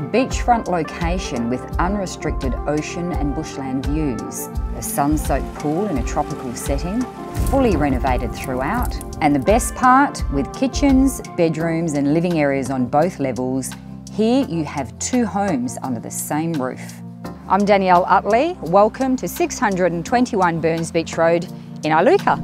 beachfront location with unrestricted ocean and bushland views, a sun-soaked pool in a tropical setting, fully renovated throughout, and the best part, with kitchens, bedrooms and living areas on both levels, here you have two homes under the same roof. I'm Danielle Utley. Welcome to 621 Burns Beach Road in Iluka.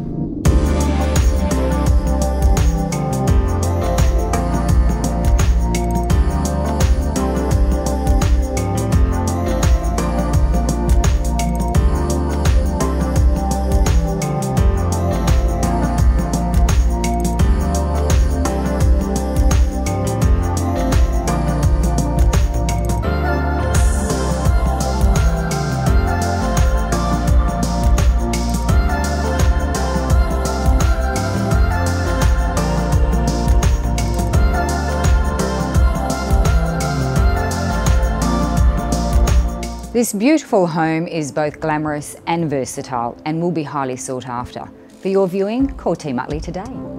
This beautiful home is both glamorous and versatile and will be highly sought after. For your viewing, call Team Utley today.